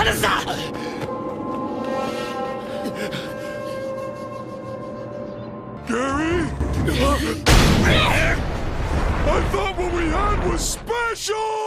Gary? I thought what we had was special!